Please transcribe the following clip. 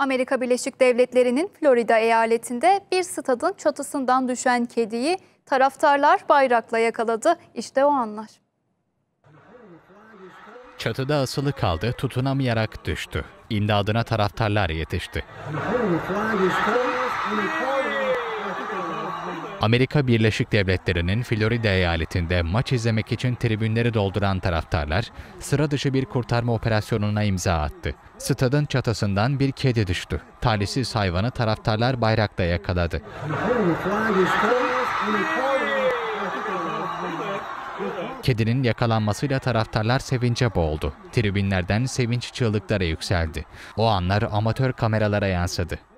Amerika Birleşik Devletleri'nin Florida eyaletinde bir stadın çatısından düşen kediyi taraftarlar bayrakla yakaladı. İşte o anlar. Çatıda asılı kaldı, tutunamayarak düştü. İmdadına taraftarlar yetişti. Amerika Birleşik Devletleri'nin Florida eyaletinde maç izlemek için tribünleri dolduran taraftarlar, sıra dışı bir kurtarma operasyonuna imza attı. Stadın çatısından bir kedi düştü. Talihsiz hayvanı taraftarlar bayrakla yakaladı. Kedinin yakalanmasıyla taraftarlar sevince boğuldu. Tribünlerden sevinç çığlıkları yükseldi. O anlar amatör kameralara yansıdı.